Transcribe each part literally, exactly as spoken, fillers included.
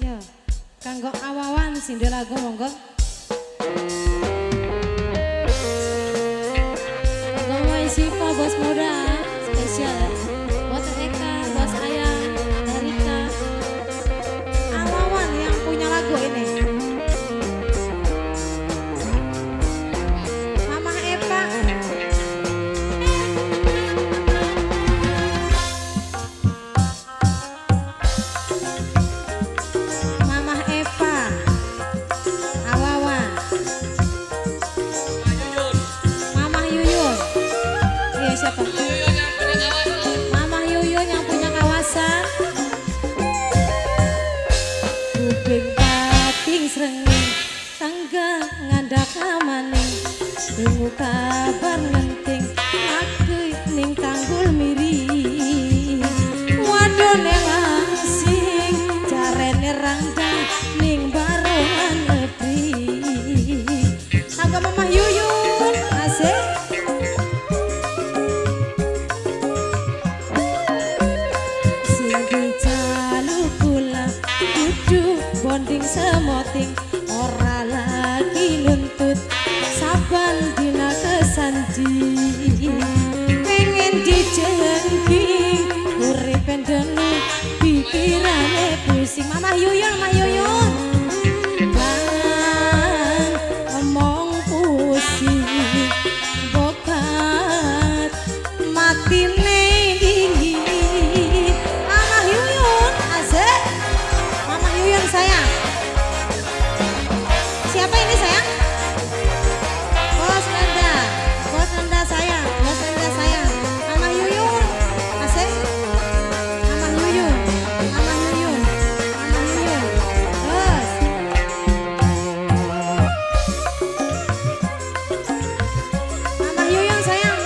Yo, kanggo awawan sindel lagu monggo. Kanggo Wai Sipa bos muda spesial buat Eka, bos Ayah, Erika. Awawan yang punya lagu ini. Mama Eva. Mama Yuyun yang punya kawasan. Kuping pating srengeng tangga ngandak amaning. Tunggu kabar ngenting aku ning tanggul miri. Wadon yang asing jarene rangdang ning barongan negeri. Angga Mama Yuyun asik. Bonding semoting ora lagi nuntut saban dina kesandi pengen dijengking uripen denu pikirane pusing. Mama Yuyun, Mama Yuyun kan ngomong pusing bokat matine sayang. Siapa ini sayang? Bos Nanda, Bos Nanda sayang, Bos Nanda sayang. Mama Yuyun, asik. Mama Yuyun, Mama Yuyun, Mama Yuyun. Bos. Mama Yuyun sayang.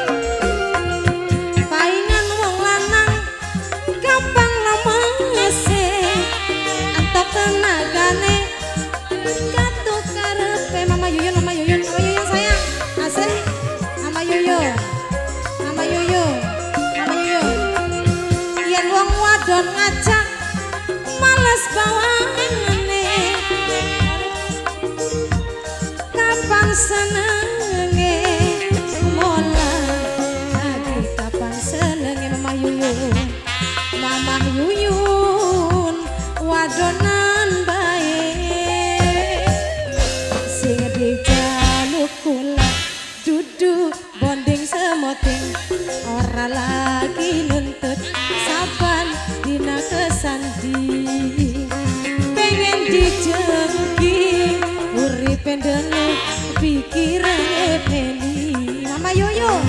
Paingan wong lanang gampang lemeseh. Tenagane katuk karepe. Mama Yuyun, Mama Yuyun, Mama Yuyun sayang, asih. Mama Yuyun, Mama Yuyun, Mama Yuyun. Yen wong wadon ngajak males bawangane, kapan senenge mola lagi kapan senenge. Mama Yuyun, Mama Yuyun wadonan baik sing dijaluk kula duduk bonding semoting ora lagi nuntut saban dina kesandi pengen dijengking uripen denu pikirane peni. Mama Yuyun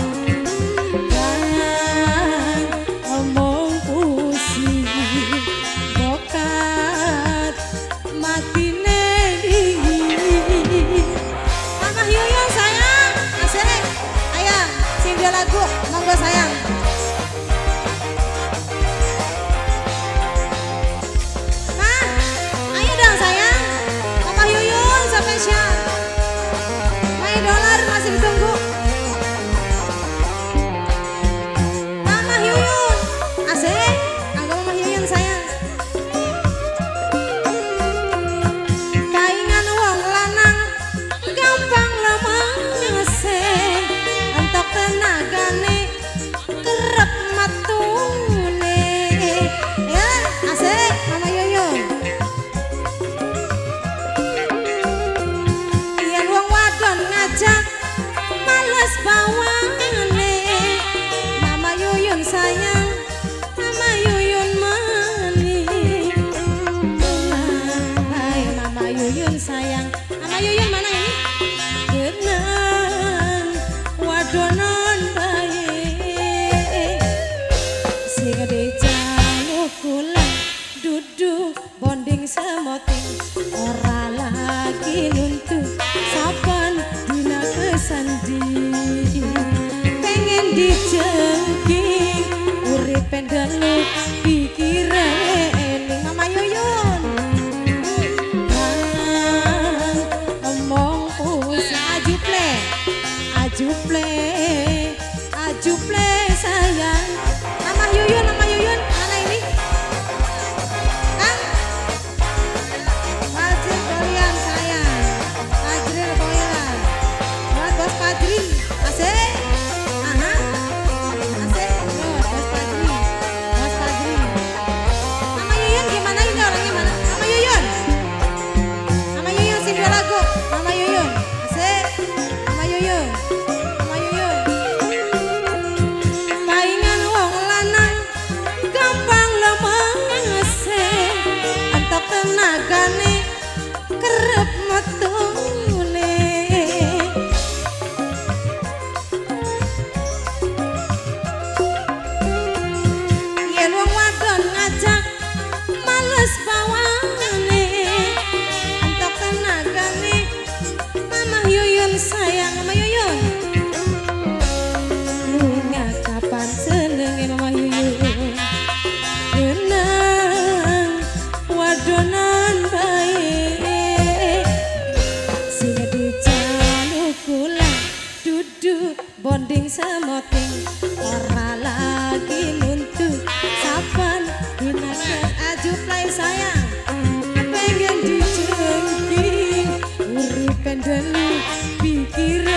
lagu monggo sayang. Nah, ayo dong sayang. Mama Yuyun spesial. My Dollar masih ditunggu. Mama Yuyun, asik. Angga Mama Yuyun sayang. Kaingan wong lanang gampang lemeseh. Entok tenagane kerep matune. Ya, asik Mama Yuyun. Yen wong wadon ngajak males bawane. Mama Yuyun sayang, Mama Yuyun maning. Hai Mama Yuyun sayang. Mama Yuyun mana ini? Genang wadonan baik sing dijaluk kula duduk bonding semoting ora lagi nuntut saban dina kesandi pengen dijengking uripen denu pikirane eling. Mama Yuyun ngomong pusing ajuple ajuple ajuple sayang. Mama Yuyun, Mama Yuyun mana ini? Kang adonan baik sing dijaluk kula duduk bonding semoting ora lagi nuntu saban dina aju play sayang pengen dijengking uripen delu pikiran